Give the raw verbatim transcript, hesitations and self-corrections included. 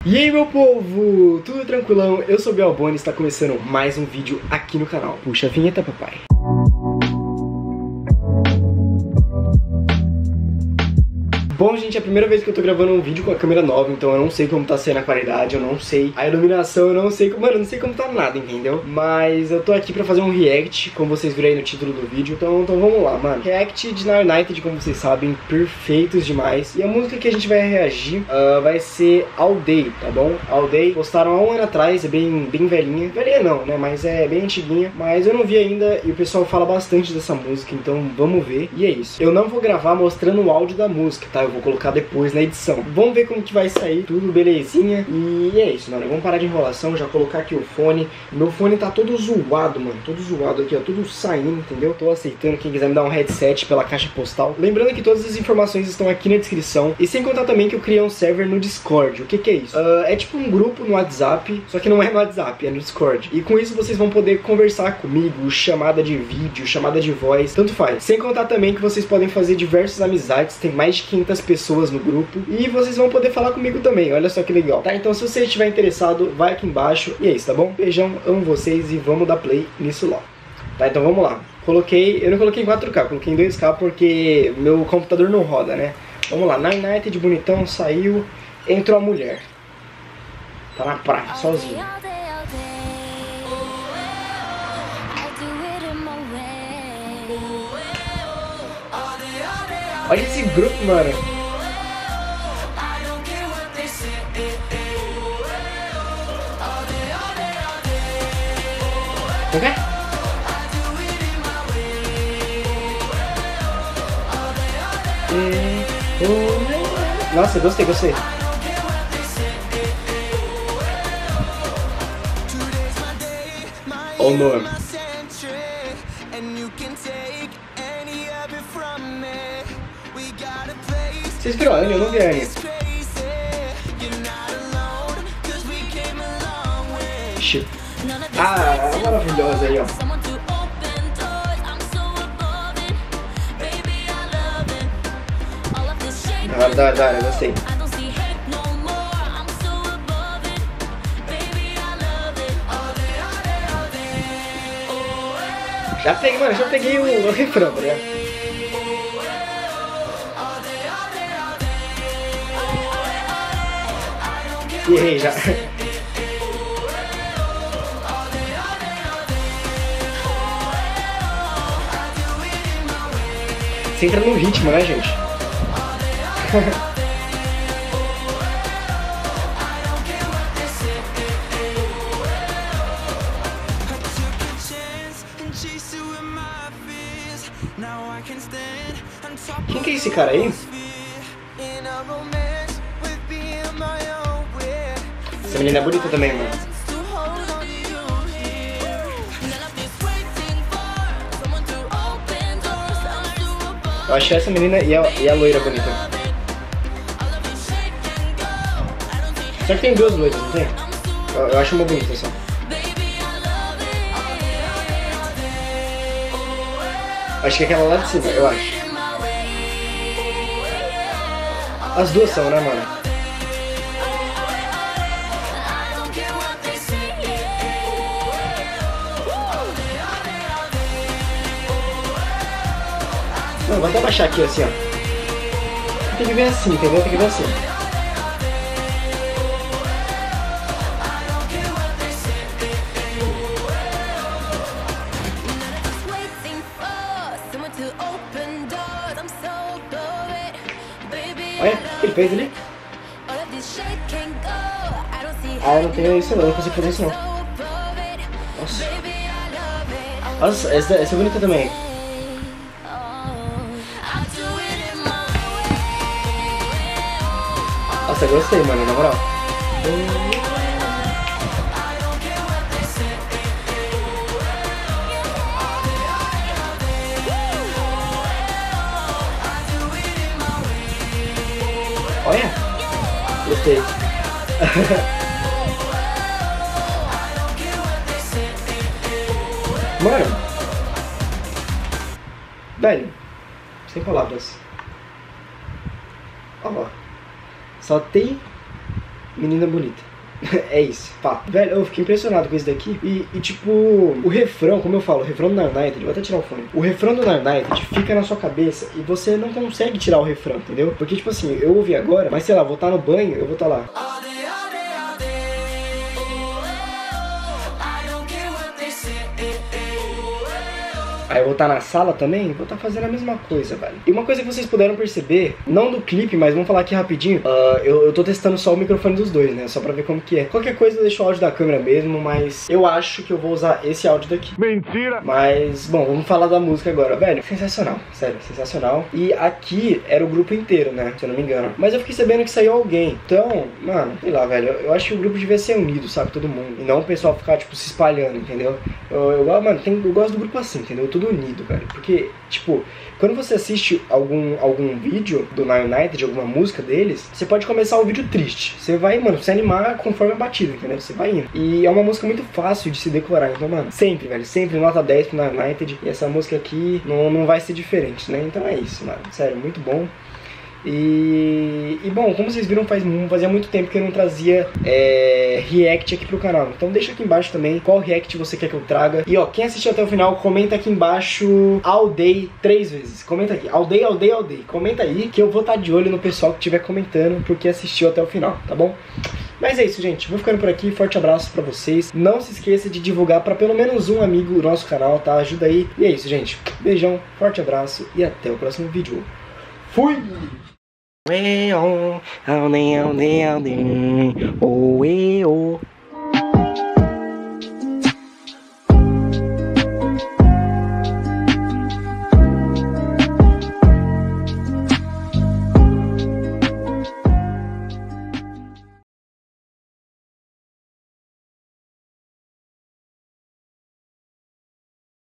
E aí, meu povo, tudo tranquilão? Eu sou o Belboni e está começando mais um vídeo aqui no canal. Puxa a vinheta, papai. Bom, gente, é a primeira vez que eu tô gravando um vídeo com a câmera nova, então eu não sei como tá sendo a qualidade, eu não sei a iluminação, eu não sei como, mano, eu não sei como tá nada, entendeu? Mas eu tô aqui pra fazer um react, como vocês viram aí no título do vídeo, então, então vamos lá, mano. React de Now United, como vocês sabem, perfeitos demais. E a música que a gente vai reagir uh, vai ser All Day, tá bom? All Day, postaram há um ano atrás, é bem, bem velhinha. Velhinha não, né, mas é bem antiguinha, mas eu não vi ainda e o pessoal fala bastante dessa música, então vamos ver. E é isso. Eu não vou gravar mostrando o áudio da música, tá? Eu vou colocar depois na edição. Vamos ver como que vai sair, tudo belezinha. E é isso, mano. Vamos parar de enrolação, já colocar aqui o fone. Meu fone tá todo zoado, mano. Todo zoado aqui, ó. Tudo saindo, entendeu? Tô aceitando quem quiser me dar um headset pela caixa postal. Lembrando que todas as informações estão aqui na descrição. E sem contar também que eu criei um server no Discord. O que que é isso? Uh, é tipo um grupo no WhatsApp, só que não é no WhatsApp, é no Discord. E com isso vocês vão poder conversar comigo, chamada de vídeo, chamada de voz, tanto faz. Sem contar também que vocês podem fazer diversas amizades. Tem mais de quinhentas pessoas no grupo e vocês vão poder falar comigo também, olha só que legal, tá? Então se você estiver interessado, vai aqui embaixo e é isso, tá bom? Beijão, amo vocês e vamos dar play nisso logo, tá? Então vamos lá, coloquei, eu não coloquei em quatro K, coloquei em dois K porque meu computador não roda, né? Vamos lá, Now United, bonitão, saiu, entrou a mulher, tá na praia, sozinha. Olha esse grupo, mano. Okay. Nossa, gostei, gostei. Oh, no. Vocês viram a Annie? Eu não vi a Annie. Shit. Ah, maravilhosa aí, ó. Ah, dá, dá, eu gostei. Já peguei, mano, já peguei o, o refrão, né? E errei já. Você entra no ritmo, né, gente? Quem que é esse cara aí? Essa menina é bonita também, mano. Eu acho essa menina e a, e a loira bonita. Só que tem duas loiras, não tem? Eu, eu acho uma bonita só. Acho que é aquela lá de cima, eu acho. As duas são, né, mano? Não, vou até baixar aqui assim, ó. Tem que ver assim, entendeu? Tem que ver assim. Olha, o que ele fez ali? Ah, eu não tenho isso não, eu não consigo fazer isso não. Nossa. Nossa, essa, essa é bonita também. Nossa, eu gostei, mano, na moral. Olha, gostei. Mano, velho, sem palavras. Ó, só tem menina bonita. É isso, pá. Velho, eu fiquei impressionado com isso daqui. E, e tipo, o refrão, como eu falo, o refrão do Narnighted, vou até tirar o fone. O refrão do Narnighted fica na sua cabeça e você não consegue tirar o refrão, entendeu? Porque, tipo assim, eu ouvi agora, mas sei lá, vou estar no banho, eu vou estar lá. Aí eu vou estar na sala também, vou estar fazendo a mesma coisa, velho. E uma coisa que vocês puderam perceber, não do clipe, mas vamos falar aqui rapidinho. uh, eu, eu tô testando só o microfone dos dois, né? Só pra ver como que é. Qualquer coisa eu deixo o áudio da câmera mesmo, mas eu acho que eu vou usar esse áudio daqui. Mentira! Mas, bom, vamos falar da música agora, velho. Sensacional, sério, sensacional. E aqui era o grupo inteiro, né? Se eu não me engano. Mas eu fiquei sabendo que saiu alguém. Então, mano, sei lá, velho. Eu, eu acho que o grupo devia ser unido, sabe? Todo mundo. E não o pessoal ficar, tipo, se espalhando, entendeu? Eu, eu, mano, tem, eu gosto do grupo assim, entendeu? Tudo unido, velho. Porque, tipo, quando você assiste algum, algum vídeo do Narnighted, de alguma música deles, você pode começar o vídeo triste. Você vai, mano, se animar conforme a batida, entendeu? Você vai indo. E é uma música muito fácil de se decorar. Então, mano, sempre, velho, sempre nota dez pro Narnighted. E essa música aqui não, não vai ser diferente, né? Então é isso, mano. Sério, muito bom. E, e bom, como vocês viram, faz, fazia muito tempo que eu não trazia é, react aqui pro canal. Então deixa aqui embaixo também qual react você quer que eu traga. E ó, quem assistiu até o final, comenta aqui embaixo All Day três vezes. Comenta aqui, All Day, All Day, All Day. Comenta aí que eu vou estar de olho no pessoal que estiver comentando porque assistiu até o final, tá bom? Mas é isso, gente. Vou ficando por aqui. Forte abraço pra vocês. Não se esqueça de divulgar pra pelo menos um amigo o nosso canal, tá? Ajuda aí. E é isso, gente. Beijão, forte abraço e até o próximo vídeo. Fui! Oh